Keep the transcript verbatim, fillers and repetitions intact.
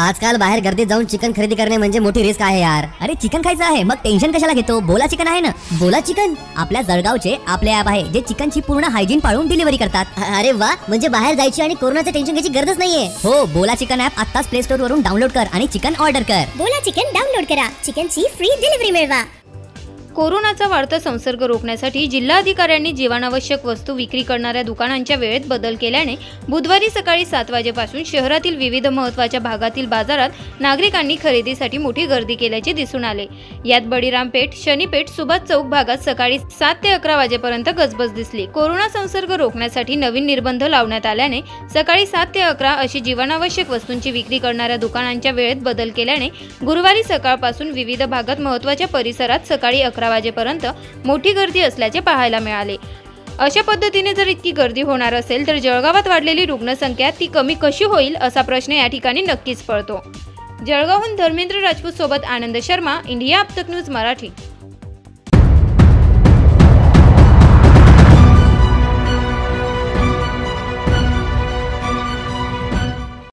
आजकाल बाहेर गर्दीत जाऊन चिकन खरेदी करणे म्हणजे मोठी रिस्क आहे यार। अरे चिकन खायचं आहे मग टेन्शन कशाला घेतो, बोला चिकन आहे ना। बोला चिकन आपल्या जळगावचे आपले ॲप आहे जे चिकनची पूर्ण हायजीन पाळून डिलिव्हरी करतात। अरे वा, म्हणजे बाहेर जायची आणि कोरोनाचं टेन्शन घ्यायची गरजच नाहीये। हो, बोला चिकन ॲप आताच प्ले स्टोर वरून डाउनलोड कर आणि चिकन ऑर्डर कर। बोला चिकन डाउनलोड करा, चिकनची फ्री डिलिव्हरी मिळवा। कोरोनाचा वाढता संसर्ग रोखण्यासाठी जिल्हाधिकाऱ्यांनी जीवनावश्यक वस्तू विक्री करणाऱ्या दुकानांच्या वेळेत बदल केल्याने बुधवारी सकाळी सात वाजेपासून शहरातील विविध महत्त्वाच्या भागातील बाजारात नागरिकांनी खरेदीसाठी मोठी गर्दी केल्याचे दिसून आले। यात बळीराम पेठ, शनीपेठ, सुभाष चौक भागात सकाळी सात ते अकरा वाजेपर्यंत गजबज दिसली। कोरोना संसर्ग रोखण्यासाठी नवीन निर्बंध लावण्यात आल्याने सकाळी सात ते अकरा अशी जीवनावश्यक वस्तूंची विक्री करणाऱ्या दुकानांच्या वेळेत बदल केल्याने गुरुवारी सकाळपासून विविध भागात महत्त्वाच्या परिसरात सकाळी अकरा वाजेपर्यंत मोठी गर्दी असल्याचे पाहायला मिळाले। अशा पद्धतीने जर इतकी गर्दी होणार असेल तर जळगावात वाढलेली रुग्णसंख्या ती कमी कशी होईल असा प्रश्न या ठिकाणी नक्कीच पडतो। जळगावहून धर्मेंद्र राजपूत सोबत आनंद शर्मा, इंडिया अब तक न्यूज मराठी।